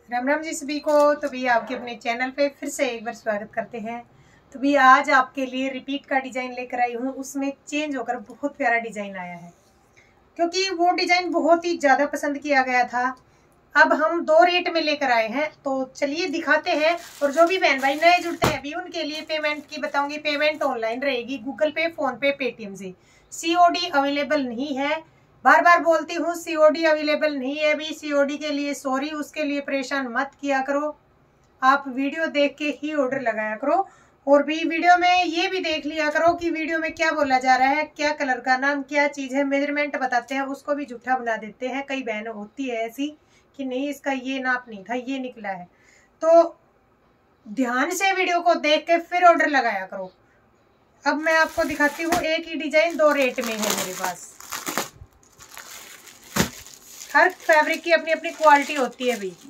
राम राम जी सभी को। तो भी आपके अपने चैनल पे फिर से एक बार स्वागत करते हैं। तो भी आज आपके लिए रिपीट का डिजाइन लेकर आई हूँ। उसमें चेंज होकर बहुत प्यारा डिजाइन आया है, क्योंकि वो डिजाइन बहुत ही ज्यादा पसंद किया गया था। अब हम दो रेट में लेकर आए हैं, तो चलिए दिखाते हैं। और जो भी बहन भाई नए जुड़ते हैं अभी, उनके लिए पेमेंट की बताऊंगी। पेमेंट ऑनलाइन रहेगी, Google pay, PhonePe, Paytm से। सीओडी अवेलेबल नहीं है। बार बार बोलती हूँ, सीओडी अवेलेबल नहीं है। अभी सीओडी के लिए सॉरी, उसके लिए परेशान मत किया करो। आप वीडियो देख के ही ऑर्डर लगाया करो। और भी वीडियो में ये भी देख लिया करो कि वीडियो में क्या बोला जा रहा है, क्या कलर का नाम, क्या चीज है। मेजरमेंट बताते हैं, उसको भी झूठा बना देते हैं। कई बहन होती है ऐसी कि नहीं, इसका ये नाप नहीं था, ये निकला है। तो ध्यान से वीडियो को देख के फिर ऑर्डर लगाया करो। अब मैं आपको दिखाती हूँ, एक ही डिजाइन दो रेट में है मेरे पास। हर फैब्रिक की अपनी अपनी क्वालिटी होती है भाई।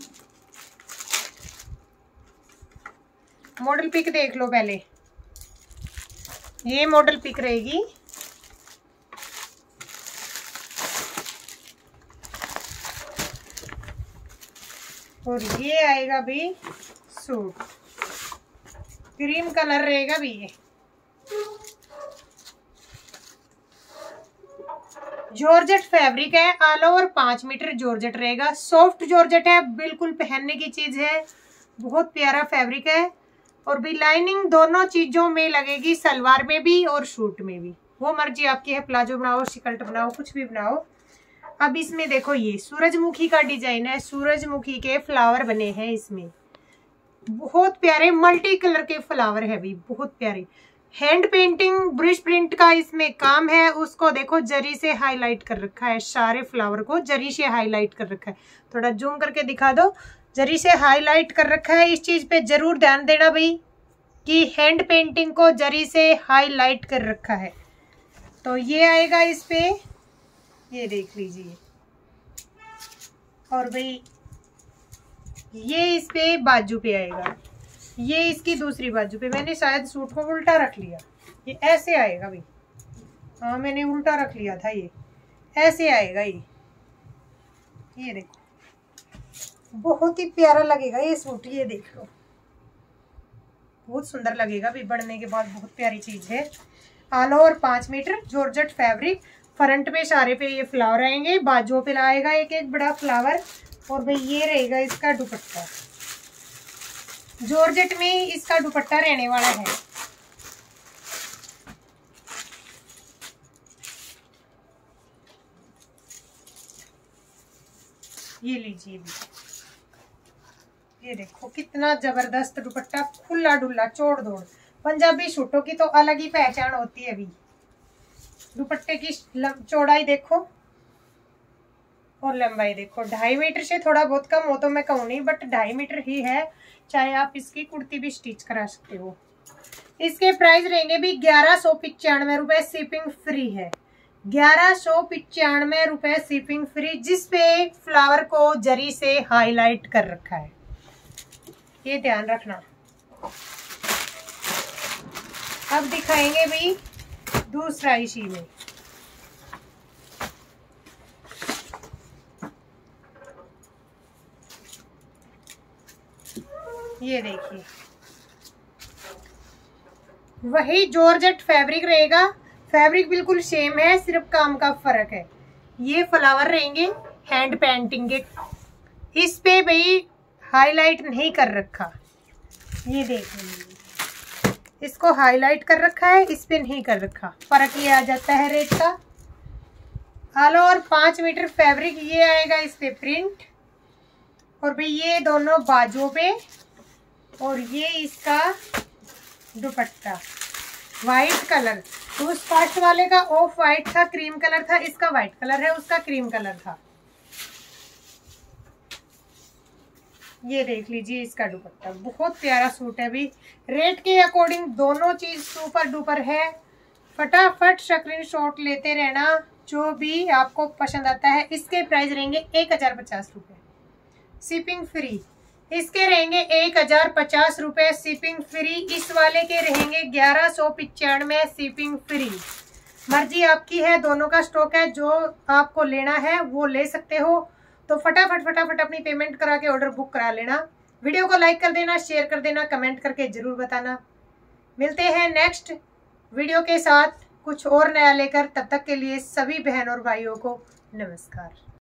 मॉडल पिक देख लो पहले। ये मॉडल पिक रहेगी। और ये आएगा भी सूट, क्रीम कलर रहेगा भी। ये जॉर्जेट फैब्रिक है, ऑल ओवर 5 मीटर जॉर्जेट रहेगा। सॉफ्ट जॉर्जेट है, बिल्कुल पहनने की चीज है। बहुत प्यारा फैब्रिक है। और भी लाइनिंग दोनों चीजों में लगेगी, सलवार में भी और सूट में भी। वो मर्जी आपकी है, प्लाजो बनाओ, शिकल्ट बनाओ, कुछ भी बनाओ। अब इसमें देखो, ये सूरजमुखी का डिजाइन है। सूरजमुखी के फ्लावर बने हैं इसमें, बहुत प्यारे मल्टी कलर के फ्लावर है भी, बहुत प्यारे। हैंड पेंटिंग ब्रश प्रिंट का इसमें काम है। उसको देखो, जरी से हाईलाइट कर रखा है। सारे फ्लावर को जरी से हाईलाइट कर रखा है। थोड़ा जूम करके दिखा दो, जरी से हाईलाइट कर रखा है। इस चीज पे जरूर ध्यान देना भाई कि हैंड पेंटिंग को जरी से हाईलाइट कर रखा है। तो ये आएगा इस पे, ये देख लीजिए। और भाई ये इस पे बाजू पे आएगा। ये इसकी दूसरी बाजू पे, मैंने शायद सूट को उल्टा रख लिया। ये ऐसे आएगा भाई। हाँ, मैंने उल्टा रख लिया था। ये ऐसे आएगा। ये देखो, बहुत ही प्यारा लगेगा ये सूट। ये देख लो, बहुत सुंदर लगेगा भी। बढ़ने के बाद बहुत प्यारी चीज है। All over 5 metre georgette fabric. Front पे सारे पे ये फ्लावर आएंगे, बाजुओं पे आएगा एक एक बड़ा फ्लावर। और भाई ये रहेगा इसका दुपट्टा। जॉर्जेट में इसका दुपट्टा रहने वाला है। ये लीजिए भी, ये देखो कितना जबरदस्त दुपट्टा, खुला डुल्ला चौड़ दौड़। पंजाबी सूटों की तो अलग ही पहचान होती है अभी। दुपट्टे की चौड़ाई देखो और लंबाई देखो। 2.5 मीटर से थोड़ा बहुत कम हो तो मैं कहूँ नहीं, बट 2.5 मीटर ही है। चाहे आप इसकी कुर्ती भी स्टिच करा सकते हो। इसके प्राइस रहेंगे भी 1195 रुपए, शिपिंग फ्री है। 1195 रुपए शिपिंग फ्री, जिसपे फ्लावर को जरी से हाईलाइट कर रखा है। ये ध्यान रखना। अब दिखाएंगे भी दूसरा इसी में। ये देखिए, वही जॉर्जेट फैब्रिक रहेगा। फैब्रिक बिल्कुल सेम है, सिर्फ काम का फर्क है। ये फ्लावर रहेंगे हैंड पेंटिंग के। इस पे भाई हाईलाइट नहीं कर रखा। ये देख लीजिए, इसको हाईलाइट कर रखा है, इस पे नहीं कर रखा। फर्क ये आ जाता है रेट का। All over 5 metre fabric. ये आएगा इस पे प्रिंट। और भाई ये दोनों बाजुओं पे। और ये इसका दुपट्टा वाइट कलर। तो उस फर्स्ट वाले का ऑफ वाइट था, क्रीम कलर था। इसका वाइट कलर है, उसका क्रीम कलर था। ये देख लीजिए इसका दुपट्टा, बहुत प्यारा सूट है भी। रेट के अकॉर्डिंग दोनों चीज सुपर डुपर है। फटाफट स्क्रीनशॉट लेते रहना जो भी आपको पसंद आता है। इसके प्राइस रहेंगे 1050 रुपए, शिपिंग फ्री। इसके रहेंगे 1050 रुपए, शिपिंग फ्री। इस वाले के रहेंगे 1195, शिपिंग फ्री। मर्जी आपकी है, दोनों का स्टॉक है। जो आपको लेना है वो ले सकते हो। तो फटाफट अपनी पेमेंट करा के ऑर्डर बुक करा लेना। वीडियो को लाइक कर देना, शेयर कर देना, कमेंट करके जरूर बताना। मिलते हैं नेक्स्ट वीडियो के साथ कुछ और नया लेकर। तब तक के लिए सभी बहन और भाइयों को नमस्कार।